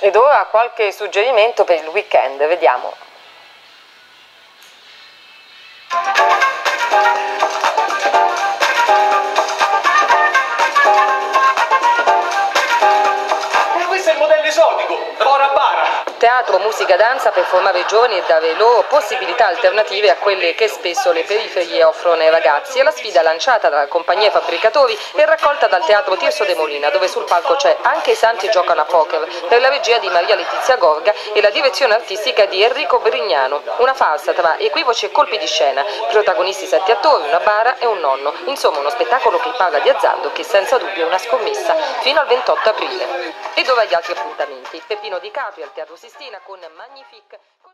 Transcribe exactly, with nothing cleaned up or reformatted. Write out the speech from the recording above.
Ed ora qualche suggerimento per il weekend, vediamo. E questo è il modello esotico, Bora Bara. Teatro, musica, danza per formare i giovani e dare loro possibilità alternative a quelle che spesso le periferie offrono ai ragazzi. È la sfida lanciata dalla compagnia Fabbricatori e raccolta dal Teatro Tirso de Molina, dove sul palco c'è Anche i santi giocano a poker, per la regia di Maria Letizia Gorga e la direzione artistica di Enrico Brignano. Una farsa tra equivoci e colpi di scena, protagonisti sette attori, una bara e un nonno. Insomma, uno spettacolo che parla di azzardo, che senza dubbio è una scommessa, fino al ventotto aprile. Ed ora gli altri appuntamenti. Peppino Di Caprio al Teatro Sistina con Magnifique.